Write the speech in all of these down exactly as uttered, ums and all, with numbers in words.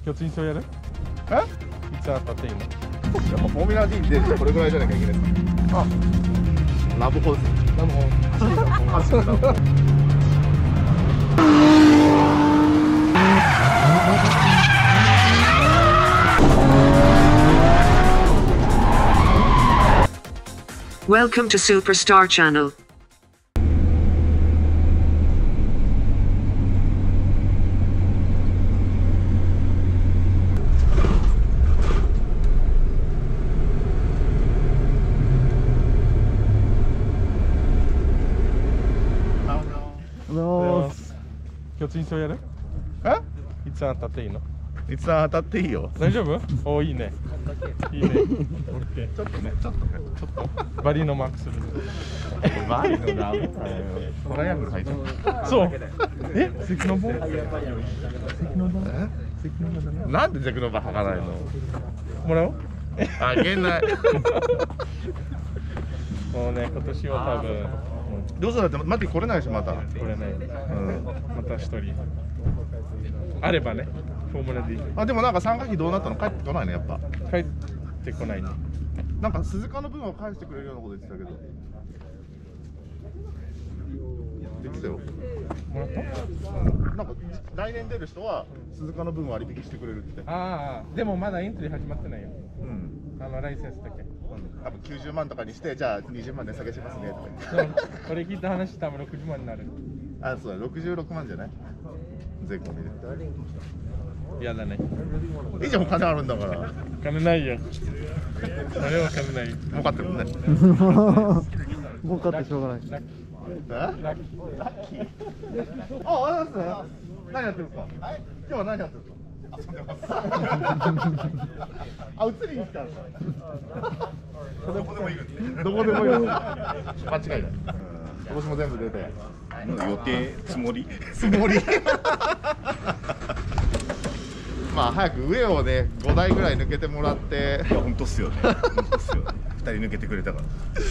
今日追走やる？ え？ いつ当たっていいの？ やっぱフォーミュラ ディー に出るとこれぐらいじゃなきゃいけないですか。あ、ラブホです。 ラブホ走りラブホ走るラブホ。 Welcome to Superstar Channel. 今日追走やる？ え？ いつ当たっていいの？ いつ当たっていいよ。 大丈夫？おお、いいね。いいね。オッケー。 ちょっとね、ちょっとね、ちょっと。 バリのマックスで。 バリのダメだよ。トライアングル入っちゃう。 そう。え？関の棒？関の棒？ え？関の棒だね。なんでジャクの棒履かないの？ もらおう。 あげない。 もうね、今年は多分。 どうせだって待って来れないしまた。 これね。うん。また一人。あればね。フォームラ ディー。 あ、でもなんか参加費どうなったの？帰ってこないねやっぱ。 帰ってこないね。 なんか鈴鹿の分を返してくれるようなこと言ってたけど。言ってたよ。 もらった？ うん。なんか来年出る人は鈴鹿の分を割引してくれるって。 ああ、でもまだエントリー始まってないよ。 うん。 あのライセンスだけ。 多分きゅうじゅうまんとかにしてじゃあにじゅうまん値下げしますねとか言って。これ聞いた話多分ろくじゅうまんになる。 あ、そうだ、ろくじゅうろくまんじゃない？税込みで。 嫌だね。 いいじゃん、お金あるんだから。 金ないよ。それは金ない。 儲かってるもんね。 儲かってしょうがない。 え？ラッキー。ラッキー。あ、あれですね。何やってるんですか？今日は何やってるんですか？遊んでます。あ、映りに来たんですか？どこでもいいですね。どこでもいいです。間違いない。今年も全部出て。 予定つもりつもり。まあ早く上をねごだいぐらい抜けてもらって。 いや本当っすよね。本当っすよね。ふたり抜けてくれたから。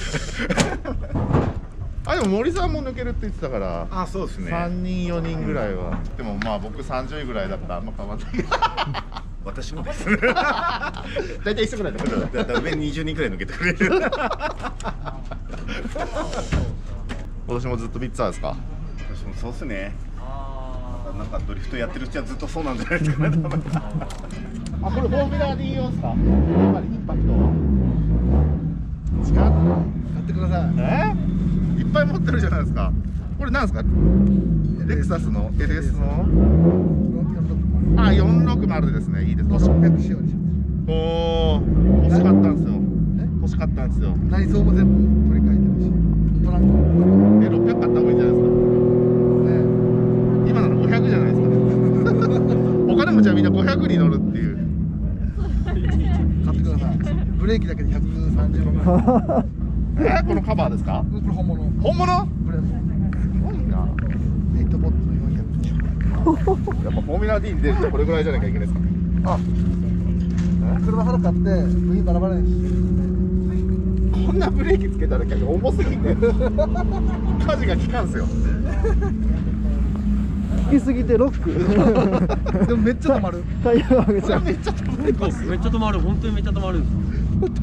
あ、でも森さんも抜けるって言ってたから。 あ、そうですね。 さんにんよにんぐらいは。でもまあ僕さんじゅういぐらいだったらあんま変わんないけど。 私もです。 大体一緒ぐらいだから。 だから上にじゅうにんくらい抜けてくれる。 今年もずっとビッツァーですか？ 私もそうっすね。なんかドリフトやってるうちはずっとそうなんじゃないですかね。 あ、これフォーミュラ ディー 用ですか？やっぱりインパクト。違う？買ってください。え？いっぱい持ってるじゃないですか。これなんですか？レクサスの エルエス のあ、よんろくまるですね。いいですね。 ろっぴゃく仕様にします。 おお、欲しかったんですよ。欲しかったんですよ。 内装も全部取り替えてるし、トランクもえ、ろっぴゃく買った方がいいんじゃないですか。今ならごひゃくじゃないですかね。お金持ちはみんなごひゃくに乗るっていう。 買ってください。ブレーキだけでひゃくさんじゅうまんぐらい。 え、このカバーですか？ これ本物。 本物？ ブレーキ。 すごいな。 エイトボットのよんひゃく。 やっぱフォーミュラ ディー に出るとこれぐらいじゃなきゃいけないですか？ あ、車腹買って部品バラバラにして。 こんなブレーキつけたら結構重すぎて火事が効かんすよ。 行き過ぎてロック。でもめっちゃ止まる。タイヤが上げちゃう。 めっちゃ止まります。 めっちゃ止まる、本当にめっちゃ止まるんです。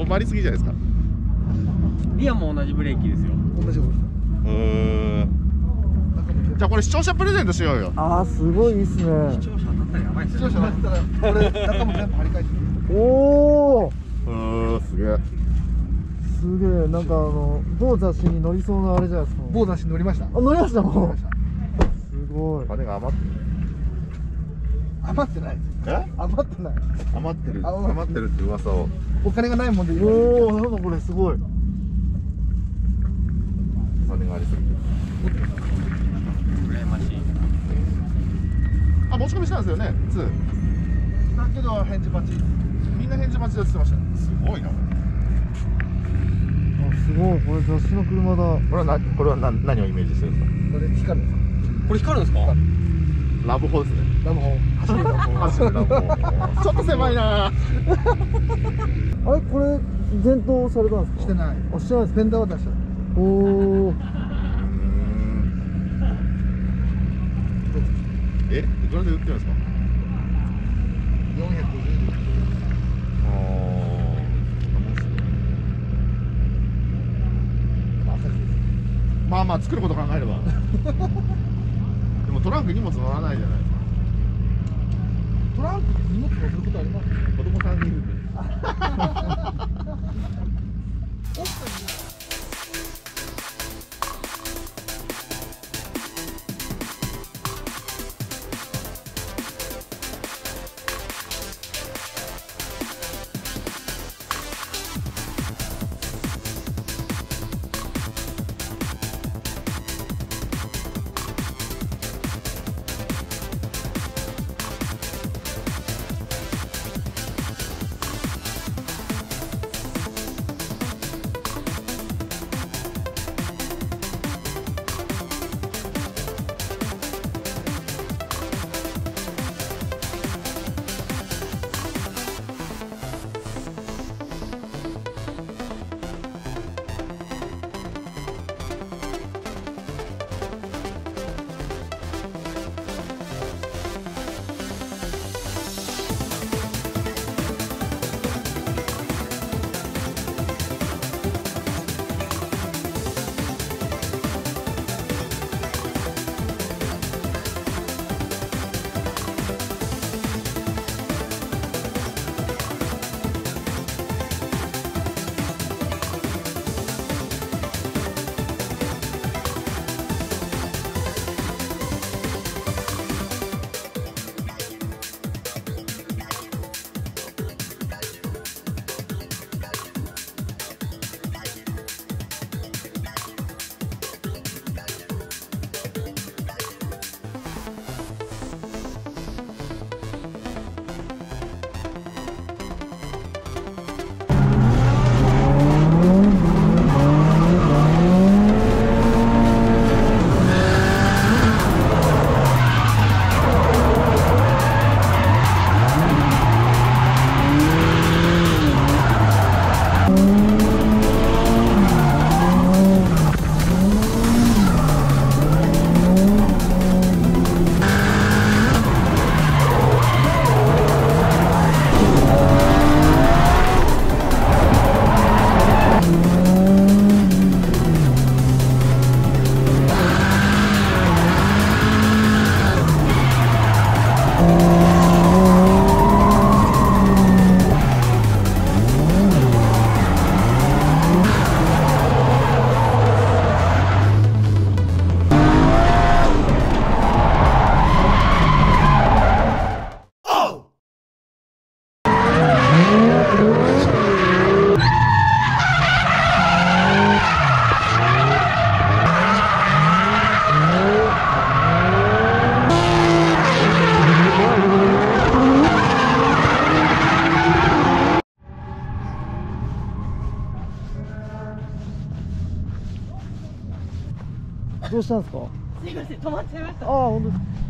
止まりすぎじゃないですか。 リアも同じブレーキですよ。 同じ方です。 うーん。じゃあこれ視聴者プレゼントしようよ。 ああ、すごいいいっすね。 視聴者当たったらやばいっすよ。 視聴者当たったらこれ中も全部張り替えてる。おお。 うーん、すげえ。 すげえ、なんかあの某雑誌に載りそうなあれじゃないですか。某雑誌に載りました。あ、載りましたもん。すごい。 金が余ってる。 余ってない。 え？ 余ってない。 余ってる。余ってるって噂を。 お金がないもんで。おお、なんかこれすごい。 お金がありすぎて。 羨ましい。 あ、持ち込みしたんですよね。ツー。 だけど返事待ち。 みんな返事待ちだって言ってました。すごいな。 あ、すごい。これ雑誌の車だ。 これはな、これはな、何をイメージしてるんですこれ光る。 これ光るんですか？ か。ラブホですね。 ラブホ。走るラブホ。 走るラブホ。ちょっと狭いな。 あれ、これ前頭されたんですか？してない。あ、してないです。フェンダーは出した。おお。 え、いくらで売ってるんですか？ よまあ作ること考えればでもトランク荷物乗らないじゃないですか。 トランクに荷物乗せることあります？ 子供さんにいるんでどうしたんですか？ すいません、止まっちゃいました。 ああ、本当ですか。